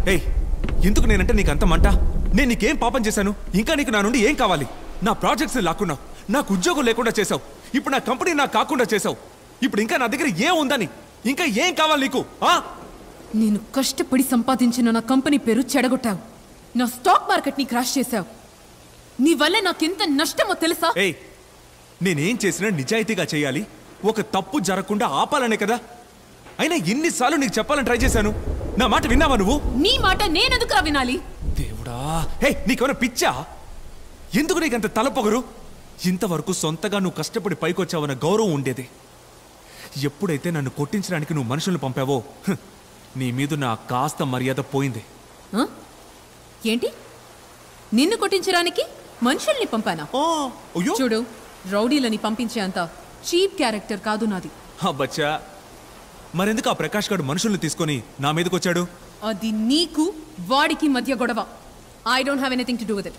ఏయ్, ఎందుకు నేనంటే నీకు అంత మంట? నేను నీకేం పాపం చేశాను? ఇంకా నీకు నా నుండి ఏం కావాలి? నా ప్రాజెక్ట్స్ లాక్కున్నావు, నాకు ఉద్యోగం లేకుండా చేసావు, ఇప్పుడు నా కంపెనీ నాకు కాకుండా చేసావు. ఇప్పుడు ఇంకా నా దగ్గర ఏం ఉందని? ఇంకా ఏం కావాలి నీకు? నేను కష్టపడి సంపాదించిన నా కంపెనీ పేరు చెడగొట్టావు. నా స్టాక్ మార్కెట్ ని క్రాష్ చేశావు. నీ వల్ల నాకెంత నష్టమో తెలుసా? ఏయ్, నేనేం చేసినా నిజాయితీగా చేయాలి, ఒక తప్పు జరగకుండా ఆపాలనే కదా. అయినా ఎన్నిసార్లు నీకు చెప్పాలని ట్రై చేశాను. నా మాట విన్నావా నువ్వు? నీ మాట నేనెందుకురా వినాలి? దేవుడా, హే, నీకేమైనా పిచ్చా? ఎందుకు నీకంత తలపొగరు? ఇంతవరకు సొంతగా నువ్వు కష్టపడి పైకొచ్చావన్న గౌరవం ఉండేది. ఎప్పుడైతే నన్ను కొట్టించడానికి నువ్వు మనుషులను పంపావో, నీ మీద నా కాస్త మర్యాద పోయింది. ఏంటి? నిన్ను కొట్టించడానికి మనుషుల్ని పంపానా? చూడు, రౌడీలని పంపించే అంత చీప్ క్యారెక్టర్ కాదు నాది. బచ్చా, మరెందుకు ఆ ప్రకాష్ గారు మనుషుల్ని తీసుకొని నా మీదకి వచ్చాడు? అది నీకు వాడికి మధ్య గొడవ. I don't have anything to do with it.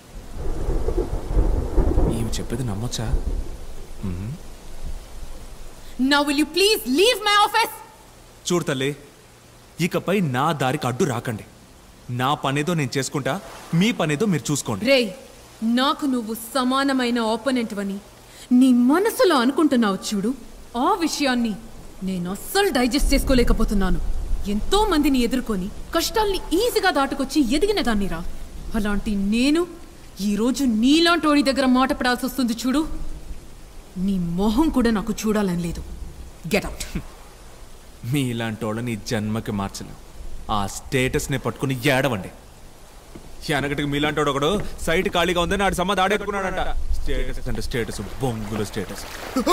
ఈమె చెప్పేది నమ్మొచ్చా? Now will you please leave my office? చూడు తల్లి, ఇకపై నా దారికి అడ్డు రాకండి. నా పనేదో నేను చేసుకుంటా, మీ పనేదో మీరు చూసుకోండి. రేయ్, నాకు నువ్వు సమానమైన ఆపోనెంట్ వని నీ మనసులో అనుకుంటున్నావు చూడు. ఆ విషయాన్ని నేను అస్సలు డైజెస్ట్ చేసుకోలేకపోతున్నాను. ఎంతో మందిని ఎదుర్కొని కష్టాల్ని ఈజీగా దాటుకొచ్చి ఎదిగిన దాన్నిరా. అలాంటి నేను ఈరోజు నీలాంటి వాడి దగ్గర మాట పడాల్సి వస్తుంది చూడు. నీ మొహం కూడా నాకు చూడాలని లేదు. Get out. మీ ఇలాంటి వాళ్ళని జన్మకి మార్చలేం. ఆ స్టేటస్ని పట్టుకుని ఏడవండి. వెనకటికి మీలాంటి వాడు ఒకడు సైట్ ఖాళీగా ఉందని ఆడి సమ్మది ఆడెట్టుకున్నాడంట. స్టేటస్ అంటే స్టేటస్, బొంగుల స్టేటస్.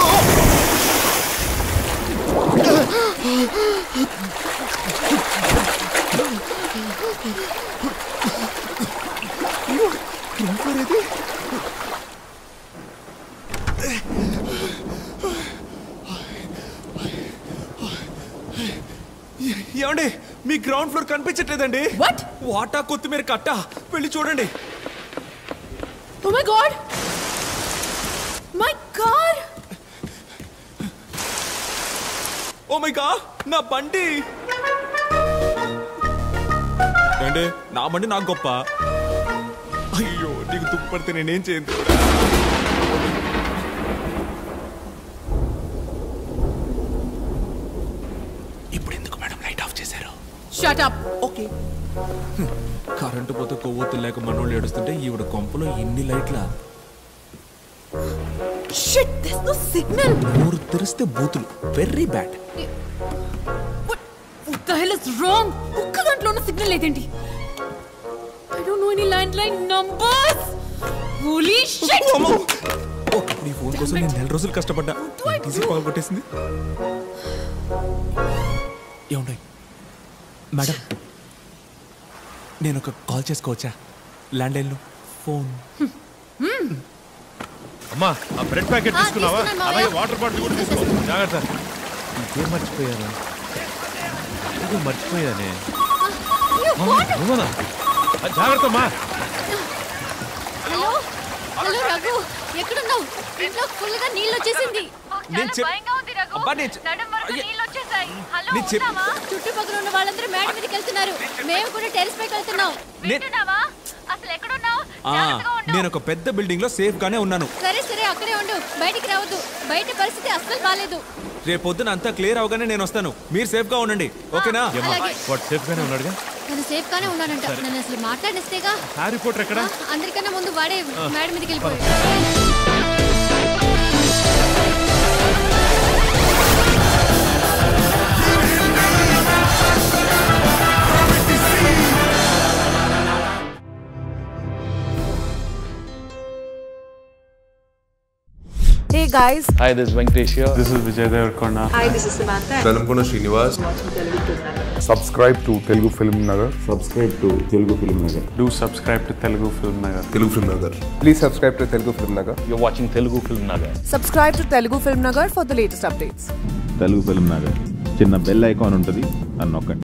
ఏమండి, మీ గ్రౌండ్ ఫ్లోర్ కనిపించట్లేదండి. వాటా కొత్తిమీర కట్ట, వెళ్ళి చూడండి. Oh my God! My car! Oh my God! నా బండి! ఏంటి, నా బండి నాకు గొప్ప? అయ్యో, నీకు తుప్పడితే నేనేం చేయను. ఇప్పుడు ఎందుకు మేడం లైట్ ఆఫ్ చేశారు? Shut up! ఓకే. కరెంటు పోతే కొవ్వొత్తులు లేక మనోళ్ళు ఏడుస్తుంటే ఈవిడ కొంపలో ఎన్ని లైట్లా? Shit! There's no signal! ఊరు తెరిస్తే బూతులు. Very bad. What the hell is wrong? ఒక్క గంటలోనూ సిగ్నల్ లేదేంటి? I don't know any landline numbers! Holy shit! ఇప్పుడు ఈ ఫోన్ కోసం నేను 4 రోజులు కష్టపడ్డా. ఈజీ కాల్ కొట్టేసింది. ఏమండి మేడం, నేను ఒక కాల్ చేసుకోవచ్చా? ల్యాండ్లైన్లో ఫోన్. అమ్మా, ఆ బ్రెడ్ ప్యాకెట్ తీసుకున్నావా? అలాగే వాటర్ బాటిల్ కూడా తీసుకో. జాగ్రత్త. ఇదే మర్చిపోయాను. ఇది మర్చిపోయానే. జాగ్రత్త అమ్మా. హలో హలో రఘు, ఎక్కడున్నావు? ఇంట్లో ఫుల్ గా నీళ్ళు వచ్చేసింది. చుట్టుపక్కల ఉన్న వాళ్ళందరూ మేడ మీదకి వెళ్తున్నారు. మేము కూడా టెరెస్ పైకి వెళ్తున్నాం. నేను ఒక పెద్ద బిల్డింగ్ లో సేఫ్ గానే ఉన్నాను. సరే సరే, అక్కడే ఉండు, బయటికి రావద్దు. బయట పరిస్థితి అస్సలు బాలేదు. రేపొద్దున అంతా క్లియర్ అవగానే నేను వస్తాను. మీరు సేఫ్ గా ఉండండి, ఓకేనా? వాడు సేఫ్ గానే ఉన్నాడుగా? నేను సేఫ్ గానే ఉన్నానంట. నన్ను అసలు మాట్లాడిస్తేగా. ఆ రిపోర్టర్ ఎక్కడ? అందరికన్నా ముందు వాడే మేడ మీదకి వెళ్ళిపోయాడు. Hey guys. Hi, this is Venkatesh here. This is Vijay Devarkonda. Hi, this is Samantha. Velamkona Srinivas. Subscribe to Telugu Film Nagar. Subscribe to Telugu Film Nagar. Do subscribe to Telugu Film Nagar. Telugu Film Nagar. Please subscribe to Telugu Film Nagar. You're watching Telugu Film Nagar. Subscribe to Telugu Film Nagar for the latest updates. Telugu Film Nagar. చిన్న bell icon ఉంటుంది, అన్నొక్కండి.